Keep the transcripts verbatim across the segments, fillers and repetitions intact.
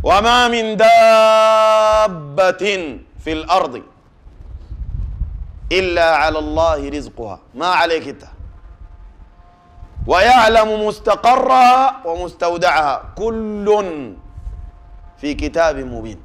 وما من دابة في الأرض إلا على الله رزقها، ما عليك انت، ويعلم مستقرها ومستودعها كل في كتاب مبين.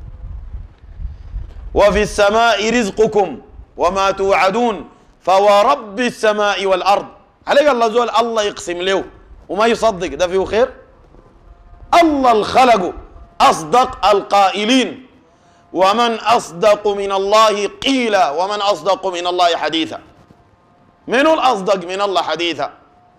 وفي السماء رزقكم وما توعدون فورب السماء والأرض. عليك الله زول الله يقسم له وما يصدق، ده فيه خير؟ الله الخلق أصدق القائلين، ومن أصدق من الله قيلا ومن أصدق من الله حديثا. منو الأصدق من الله حديثا؟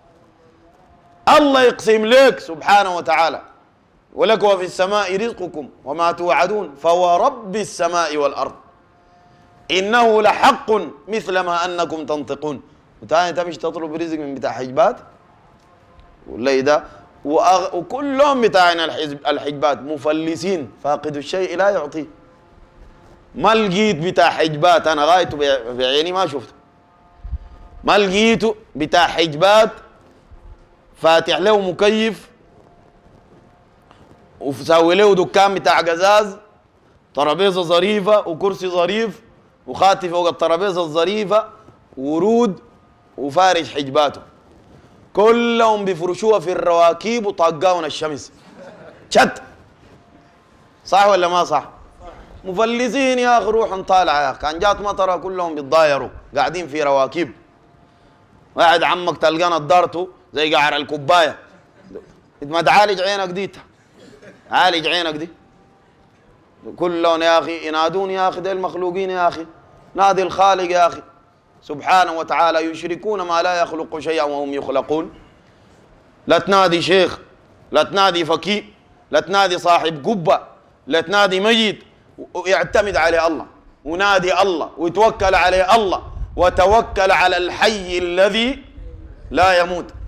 الله يقسم لك سبحانه وتعالى، ولك وفي السماء رزقكم وما توعدون فورب السماء والأرض إنه لحق مثل ما أنكم تنطقون. وتاني أنت مش تطلب رزق من بتاع حجبات ولا ده؟ وأغ... وكلهم بتاعنا الحزب الحجبات مفلسين، فاقد الشيء لا يعطيه. ما لقيت بتاع حجبات انا غايته بعيني ما شفته، ما لقيته بتاع حجبات فاتح له مكيف وسوي له دكان بتاع قزاز، ترابيزه ظريفه وكرسي ظريف وخاتي فوق الترابيزه الظريفه ورود وفارش حجباته، كلهم بفرشوها في الرواكيب وطاقاون الشمس شت. صح ولا ما صح؟ مفلسين يا اخي، روح طالعه يا اخي، كان جات مطره كلهم بيتضايروا قاعدين في رواكيب. واحد عمك تلقى نضارته زي قعر الكوبايه، ما تعالج عينك دي، عالج عينك دي. كلهم يا اخي ينادون يا اخي، دي المخلوقين يا اخي، نادي الخالق يا اخي سبحانه وتعالى، يشركون ما لا يخلق شيئا وهم يخلقون. لا تنادي شيخ، لا تنادي فقيه، لا تنادي صاحب قبة، لا تنادي ميت، ويعتمد عليه الله ونادي الله ويتوكل عليه الله، وتوكل على الحي الذي لا يموت.